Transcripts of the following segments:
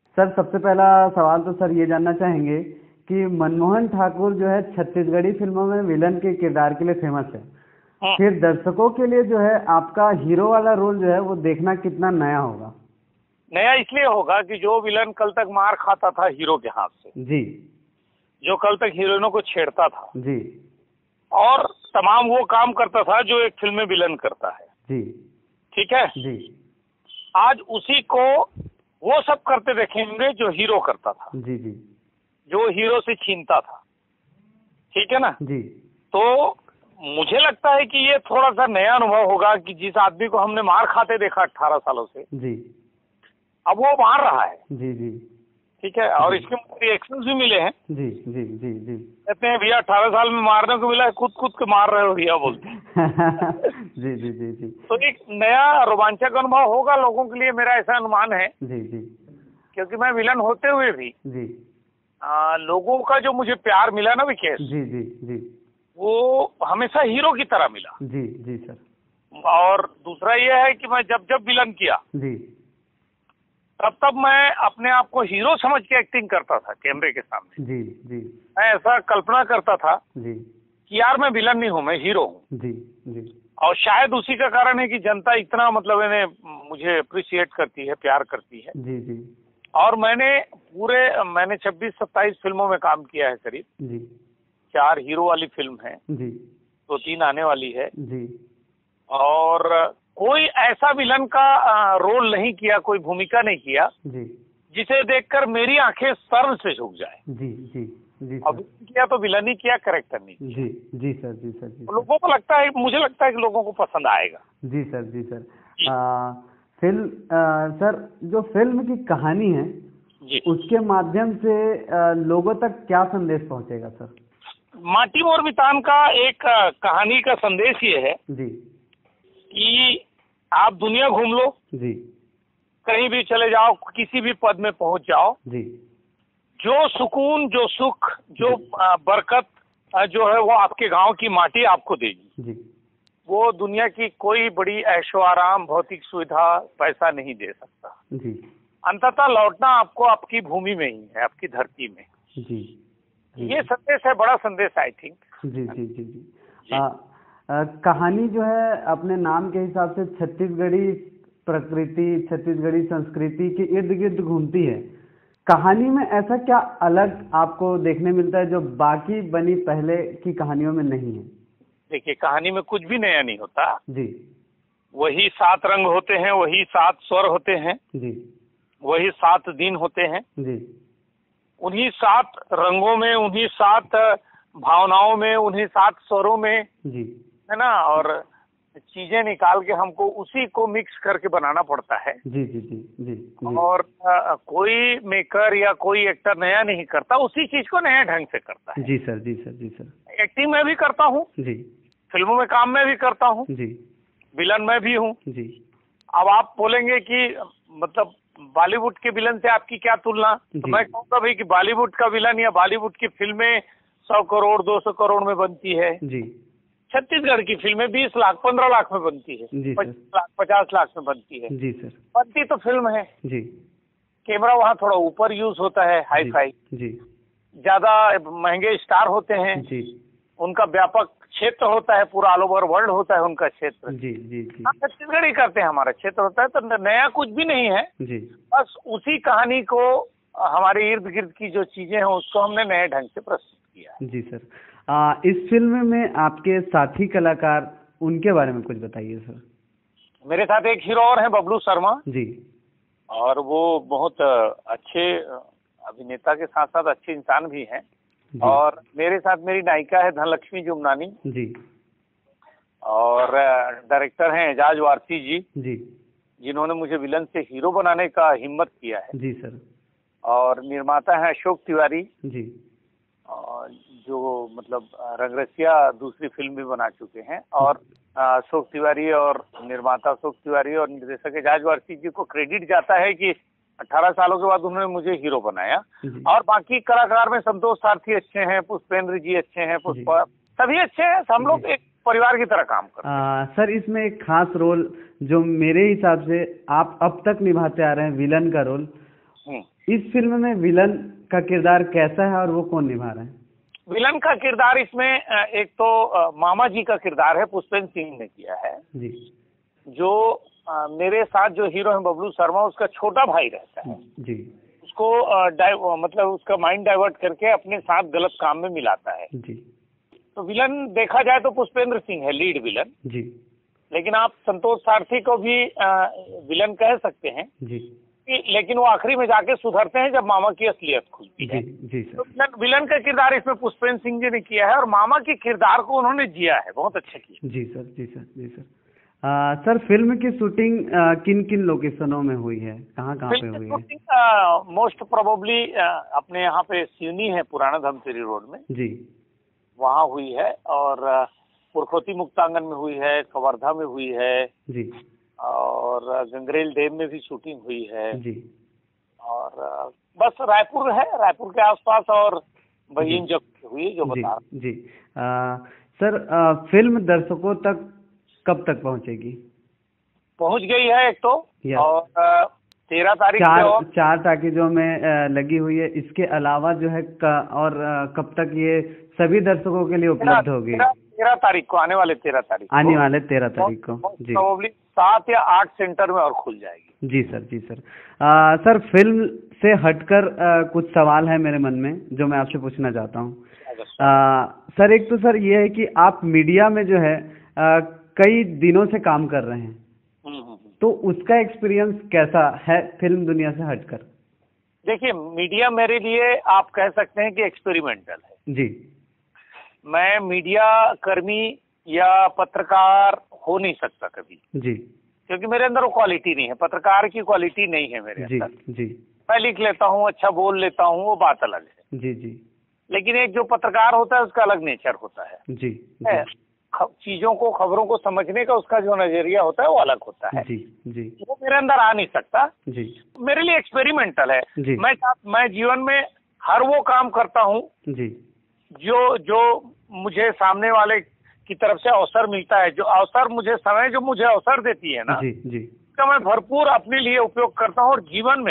Sir सबसे पहला सवाल तो सर ये जानना चाहेंगे कि मनमोहन ठाकुर जो है छत्तीसगढ़ी फिल्मों में विलन के किरदार के लिए फेमस है, फिर दर्शकों के लिए जो है आपका हीरो वाला रोल जो है वो देखना कितना नया होगा? नया इसलिए होगा कि जो विलन कल तक मार खाता था हीरो के हाथ से जी, जो कल तक हीरोइनों को छेड़ता था जी, और तमाम वो काम करता था जो एक फिल्म में विलन करता है, जी, ठीक है जी, आज उसी को वो सब करते देखेंगे जो हीरो करता था, जी, जी, जो हीरो से छीनता था, ठीक है ना जी, तो मुझे लगता है कि ये थोड़ा सा नया अनुभव होगा कि जिस आदमी को हमने मार खाते देखा 18 सालों से, जी, अब वो मार रहा है, जी, जी, ठीक है और इसके रिएक्शंस भी मिले हैं। जी, जी, जी, जी, कहते हैं भैया 18 साल में मारने को मिला है, खुद के मार रहे हो भैया बोलते हैं। जी, जी, जी, जी, तो एक नया रोमांचक अनुभव होगा लोगों के लिए, मेरा ऐसा अनुमान है, जी, जी, क्योंकि मैं विलन होते हुए भी जी, लोगों का जो मुझे प्यार मिला ना विकेश, जी, जी, जी, वो हमेशा हीरो की तरह मिला। जी, जी सर। और दूसरा ये है कि मैं जब जब विलन किया जी, तब मैं अपने आप को हीरो समझ के एक्टिंग करता था कैमरे के सामने। जी, जी, मैं ऐसा कल्पना करता था जी, कि यार मैं विलन नहीं हूँ, मैं हीरो हूँ। जी, जी, और शायद उसी का कारण है कि जनता इतना मतलब इन्हें मुझे अप्रिशिएट करती है, प्यार करती है। जी, जी, और मैंने 26-27 फिल्मों में काम किया है करीब। जी, 4 हीरो वाली फिल्म है, जी, तो 3 आने वाली है। जी, और कोई ऐसा विलन का रोल नहीं किया, कोई भूमिका नहीं किया जी, जिसे देखकर मेरी आंखें शर्म से झुक जाए। जी, जी, जी अब सर। किया तो विलन ही किया, करेक्टर नहीं। जी, जी सर, जी सर, जी सर। लोगों को लगता है, मुझे लगता है कि लोगों को पसंद आएगा। जी सर, जी सर। फिल्म सर जो फिल्म की कहानी है जी, उसके माध्यम से लोगों तक क्या संदेश पहुंचेगा सर? माटी मोर मितान का एक कहानी का संदेश ये है जी, कि आप दुनिया घूम लो, जी, कहीं भी चले जाओ, किसी भी पद में पहुंच जाओ, जी, जो सुकून, जो सुख, जो बरकत जो है वो आपके गांव की माटी आपको देगी। जी, वो दुनिया की कोई बड़ी ऐशो आराम, भौतिक सुविधा, पैसा नहीं दे सकता। जी, अंततः लौटना आपको आपकी भूमि में ही है, आपकी धरती में। जी, ये संदेश है, बड़ा संदेश आई थिंक। जी, जी, जी, जी। कहानी जो है अपने नाम के हिसाब से छत्तीसगढ़ी प्रकृति, छत्तीसगढ़ी संस्कृति के इर्द गिर्द घूमती है। कहानी में ऐसा क्या अलग आपको देखने मिलता है जो बाकी बनी पहले की कहानियों में नहीं है? देखिए, कहानी में कुछ भी नया नहीं होता। जी, वही 7 रंग होते हैं, वही 7 स्वर होते हैं, जी, वही 7 दिन होते हैं। जी, उन्हीं 7 रंगों में, उन्हीं 7 भावनाओं में, उन्हीं 7 स्वरों में, जी, है ना। और चीजें निकाल के हमको उसी को मिक्स करके बनाना पड़ता है। जी, जी, जी, जी, जी, और कोई मेकर या कोई एक्टर नया नहीं करता, उसी चीज को नया ढंग से करता है। जी सर, जी सर, जी सर। एक्टिंग में भी करता हूँ, जी, फिल्मों में काम में भी करता हूँ, जी, विलन में भी हूँ। जी, अब आप बोलेंगे कि मतलब बॉलीवुड के विलन से आपकी क्या तुलना, तो मैं कहूँगा भाई कि बॉलीवुड का विलन या बॉलीवुड की फिल्में 100 करोड़ 200 करोड़ में बनती है। जी, छत्तीसगढ़ की फिल्में 20 लाख 15 लाख में बनती है, जी 25 लाख 50 लाख में बनती है। जी सर, बनती तो फिल्म है, जी, कैमरा वहाँ थोड़ा ऊपर यूज होता है, हाई फाई, जी, ज्यादा महंगे स्टार होते हैं, जी, उनका व्यापक क्षेत्र होता है, पूरा ऑल ओवर वर्ल्ड होता है उनका क्षेत्र। जी, जी, जी, छत्तीसगढ़ ही करते हैं, हमारा क्षेत्र होता है, तो नया कुछ भी नहीं है। जी, बस उसी कहानी को, हमारे इर्द गिर्द की जो चीजें हैं उसको हमने नए ढंग से प्रस्तुत किया है। जी सर। इस फिल्म में आपके साथी कलाकार, उनके बारे में कुछ बताइए सर। मेरे साथ एक हीरो और हैं, बबलू शर्मा जी, और वो बहुत अच्छे अभिनेता के साथ साथ अच्छे इंसान भी हैं। और मेरे साथ मेरी नायिका है धनलक्ष्मी जुमनानी जी, और डायरेक्टर हैं एजाज वारसी जी, जी, जिन्होंने मुझे विलन से हीरो बनाने का हिम्मत किया है। जी सर। और निर्माता हैं अशोक तिवारी, जी, जो मतलब रंगरसिया दूसरी फिल्म भी बना चुके हैं। और अशोक तिवारी और निर्माता अशोक तिवारी और निर्देशक एजाज वारसी जी को क्रेडिट जाता है कि 18 सालों के बाद उन्होंने मुझे हीरो बनाया। और बाकी कलाकार में संतोष सारथी अच्छे हैं, पुष्पेंद्र जी अच्छे हैं, पुष्पा, सभी अच्छे हैं। हम लोग एक परिवार की तरह काम करते हैं। सर इसमें एक खास रोल जो मेरे हिसाब से आप अब तक निभाते आ रहे हैं, विलन का रोल, इस फिल्म में विलन का किरदार कैसा है और वो कौन निभा रहा है? विलन का किरदार इसमें एक तो मामा जी का किरदार है, पुष्पेंद्र सिंह ने किया है जी। जो मेरे साथ जो हीरो है बबलू शर्मा, उसका छोटा भाई रहता है जी। उसको मतलब उसका माइंड डाइवर्ट करके अपने साथ गलत काम में मिलाता है जी। तो विलन देखा जाए तो पुष्पेंद्र सिंह है लीड विलन जी। लेकिन आप संतोष सारथी को भी विलन कह सकते हैं जी। लेकिन वो आखिरी में जाके सुधरते हैं जब मामा की असलियत खुलती है जी सर। तो विलन का किरदार इसमें पुष्पेंद्र सिंह जी ने किया है और मामा के किरदार को उन्होंने जिया है, बहुत अच्छा किया जी सर। जी सर, जी सर। सर फिल्म की शूटिंग किन किन लोकेशनों में हुई है, कहाँ कहाँ पे हुई है? मोस्ट प्रोबेबली अपने यहाँ पे सिवनी है, पुराना धमतरी रोड में जी, वहाँ हुई है। और पुरखोती मुक्तांगन में हुई है, कवर्धा में हुई है जी, और गंगरेल डैम में भी शूटिंग हुई है जी। और बस रायपुर है, रायपुर के आसपास और बहीन जब हुई जो बता जी। सर फिल्म दर्शकों तक कब तक पहुंचेगी? पहुंच गई है एक तो, और 13 तारीख चार टाकीजों में लगी हुई है। इसके अलावा जो है और कब तक ये सभी दर्शकों के लिए उपलब्ध होगी? 13 तारीख को, आने वाले 13 तारीख को जी। 7 या 8 सेंटर में और खुल जाएगी जी सर। जी सर। सर फिल्म से हटकर कुछ सवाल है मेरे मन में जो मैं आपसे पूछना चाहता हूँ। सर एक तो सर ये है कि आप मीडिया में जो है कई दिनों से काम कर रहे हैं, तो उसका एक्सपीरियंस कैसा है फिल्म दुनिया से हटकर? देखिए, मीडिया मेरे लिए आप कह सकते हैं कि एक्सपेरिमेंटल है जी। मैं मीडिया कर्मी या पत्रकार हो नहीं सकता कभी जी, क्योंकि मेरे अंदर वो क्वालिटी नहीं है, पत्रकार की क्वालिटी नहीं है मेरे अंदर जी। मैं लिख लेता हूँ, अच्छा बोल लेता हूँ, वो बात अलग है जी जी। लेकिन एक जो पत्रकार होता है उसका अलग नेचर होता है जी, जी। चीजों को, खबरों को समझने का उसका जो नजरिया होता है वो अलग होता है जी जी। वो मेरे अंदर आ नहीं सकता जी। मेरे लिए एक्सपेरिमेंटल है जी। मैं जीवन में हर वो काम करता हूँ जी जो मुझे सामने वाले की तरफ से अवसर मिलता है, जो अवसर मुझे, समय जो मुझे अवसर देती है ना जी जी, तो मैं भरपूर अपने लिए उपयोग करता हूँ और जीवन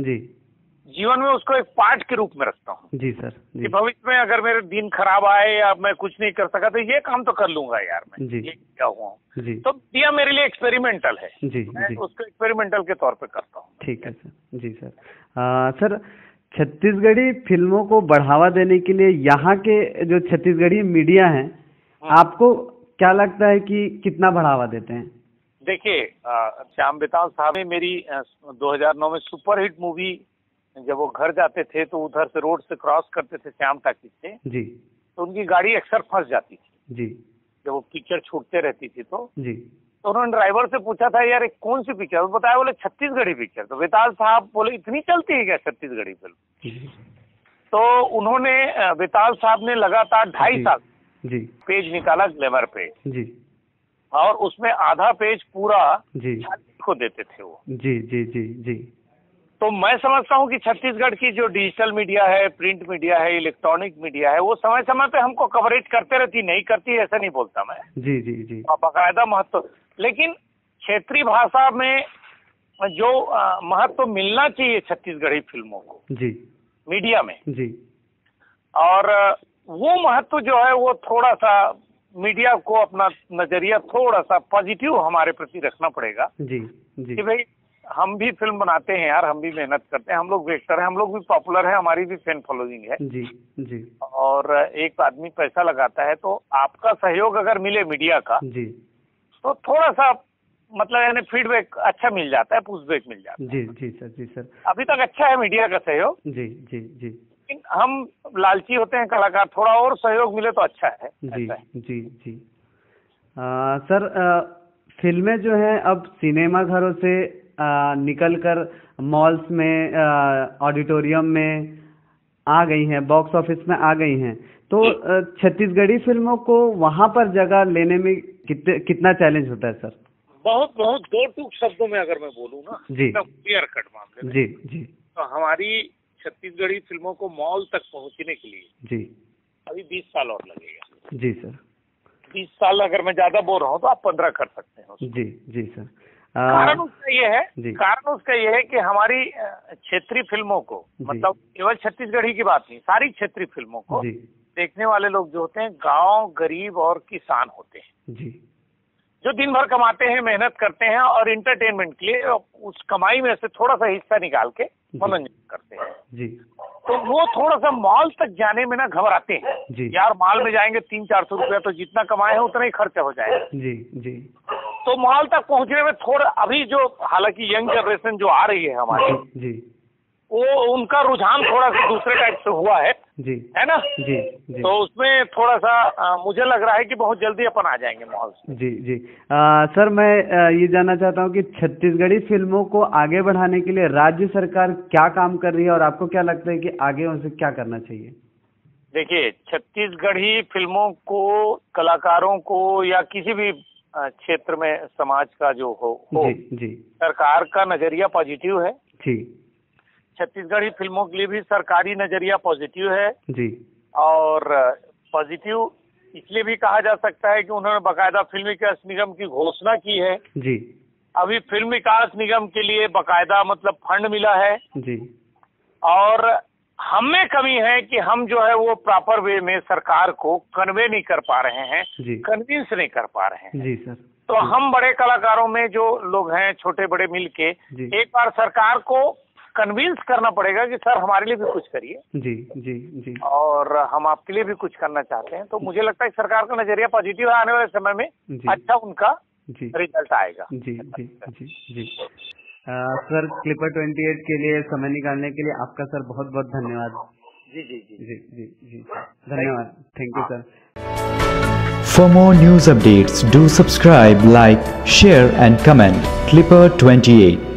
में उसको एक पार्ट के रूप में रखता हूँ जी सर जी। कि भविष्य में अगर मेरे दिन खराब आए या मैं कुछ नहीं कर सका तो ये काम तो कर लूंगा यार मैं जी, ये क्या हुआ जी। तो ये मेरे लिए एक्सपेरिमेंटल है जी, मैं जी। उसको एक्सपेरिमेंटल के तौर पे करता हूँ। ठीक है सर जी सर। सर छत्तीसगढ़ी फिल्मों को बढ़ावा देने के लिए यहाँ के जो छत्तीसगढ़ी मीडिया है, आपको क्या लगता है कि कितना बढ़ावा देते हैं? देखिए, श्याम बेताल साहब ने मेरी 2009 में सुपरहिट मूवी, जब वो घर जाते थे तो उधर से रोड से क्रॉस करते थे श्याम टाकीज से जी, तो उनकी गाड़ी अक्सर फंस जाती थी जी, जब वो पिक्चर छूटते रहती थी तो जी। तो उन्होंने ड्राइवर से पूछा था यार कौन सी पिक्चर, बताया, बोले छत्तीसगढ़ी पिक्चर। तो बेताल साहब बोले इतनी चलती है क्या छत्तीसगढ़ी फिल्म? तो उन्होंने, बेताल साहब ने लगातार 2.5 साल जी पेज निकाला, ग्लैमर पेज जी, और उसमें आधा पेज पूरा जी को देते थे वो जी जी जी जी। तो मैं समझता हूँ कि छत्तीसगढ़ की जो डिजिटल मीडिया है, प्रिंट मीडिया है, इलेक्ट्रॉनिक मीडिया है, वो समय समय पे हमको कवरेज करते रहती, नहीं करती ऐसा नहीं बोलता मैं जी जी जी, बाकायदा महत्व। लेकिन क्षेत्रीय भाषा में जो महत्व मिलना चाहिए छत्तीसगढ़ी फिल्मों को जी, मीडिया में जी, और वो महत्व जो है वो थोड़ा सा मीडिया को अपना नजरिया थोड़ा सा पॉजिटिव हमारे प्रति रखना पड़ेगा जी जी। कि भाई हम भी फिल्म बनाते हैं यार, हम भी मेहनत करते हैं, हम लोग वेक्टर हैं, हम लोग भी पॉपुलर हैं, हमारी भी फैन फॉलोइंग है जी जी। और एक आदमी पैसा लगाता है तो आपका सहयोग अगर मिले मीडिया का जी, तो थोड़ा सा मतलब यानी फीडबैक अच्छा मिल जाता है, पुशबैक मिल जाता है जी जी सर जी सर। अभी तक अच्छा है मीडिया का सहयोग जी जी जी। लेकिन हम लालची होते हैं कलाकार, थोड़ा और सहयोग मिले तो अच्छा है जी जी जी। सर फिल्में जो हैं अब सिनेमा घरों से निकलकर मॉल्स में, ऑडिटोरियम में आ गई हैं, बॉक्स ऑफिस में आ गई हैं, तो छत्तीसगढ़ी फिल्मों को वहां पर जगह लेने में कितना चैलेंज होता है सर? बहुत बहुत 2 टूक शब्दों में अगर मैं बोलूँ ना जी, क्लियर कट मामले में जी जी, तो हमारी छत्तीसगढ़ी फिल्मों को मॉल तक पहुंचने के लिए जी अभी 20 साल और लगेगा जी सर। 20 साल अगर मैं ज्यादा बोल रहा हूँ तो आप 15 कर सकते हैं जी जी सर। कारण उसका ये है कि हमारी क्षेत्रीय फिल्मों को, मतलब केवल छत्तीसगढ़ी की बात नहीं, सारी क्षेत्रीय फिल्मों को देखने वाले लोग जो होते हैं गांव, गरीब और किसान होते हैं जी, जो दिन भर कमाते हैं, मेहनत करते हैं और इंटरटेनमेंट के लिए उस कमाई में से थोड़ा सा हिस्सा निकाल के मनोरंजन करते हैं जी। तो वो थोड़ा सा मॉल तक जाने में ना घबराते हैं जी। यार मॉल में जाएंगे 300-400 रुपया, तो जितना कमाए हैं उतना ही खर्चा हो जाएगा जी जी। तो मॉल तक पहुंचने में थोड़ा, अभी जो हालांकि यंग जनरेशन जो आ रही है हमारी जी, वो उनका रुझान थोड़ा सा दूसरे टाइप से हुआ है जी, है ना जी, जी। तो उसमें थोड़ा सा मुझे लग रहा है कि बहुत जल्दी अपन आ जाएंगे मॉल से जी जी। सर मैं ये जानना चाहता हूँ कि छत्तीसगढ़ी फिल्मों को आगे बढ़ाने के लिए राज्य सरकार क्या काम कर रही है और आपको क्या लगता है कि आगे उनसे क्या करना चाहिए? देखिए, छत्तीसगढ़ी फिल्मों को, कलाकारों को या किसी भी क्षेत्र में समाज का जो हो जी, सरकार का नजरिया पॉजिटिव है जी। छत्तीसगढ़ी फिल्मों के लिए भी सरकारी नजरिया पॉजिटिव है जी। और पॉजिटिव इसलिए भी कहा जा सकता है कि उन्होंने बाकायदा फिल्म विकास निगम की घोषणा की है जी। अभी फिल्म विकास निगम के लिए बाकायदा मतलब फंड मिला है जी। और हमें कमी है कि हम जो है वो प्रॉपर वे में सरकार को कन्वे नहीं कर पा रहे हैं, कन्विंस नहीं कर पा रहे हैं जी सर। तो हम बड़े कलाकारों में जो लोग हैं, छोटे बड़े मिलके एक बार सरकार को कन्विंस करना पड़ेगा कि सर हमारे लिए भी कुछ करिए जी जी जी, और हम आपके लिए भी कुछ करना चाहते हैं। तो मुझे लगता है सरकार का नजरिया पॉजिटिव है, आने वाले समय में अच्छा उनका रिजल्ट आएगा जी जी जी जी। सर क्लिपर 28 के लिए समय निकालने के लिए आपका सर बहुत बहुत धन्यवाद जी जी जी जी जी जी धन्यवाद, thank you sir. For more news updates, do subscribe, like, share and comment. Clipper 28.